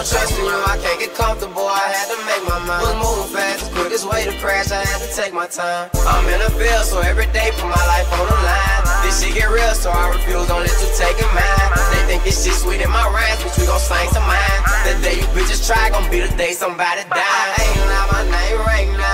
don't trust in you, I can't get comfortable, I had to make my mind. Was moving fast, the quickest way to crash, I had to take my time. I'm in the field, so every day put my life on the line. This shit get real, so I refuse, don't let you take it mine. They think this shit sweet in my rhymes, bitch, we gon' slang some mine. The day you bitches try, gon' be the day somebody die. Ain't like my name right now.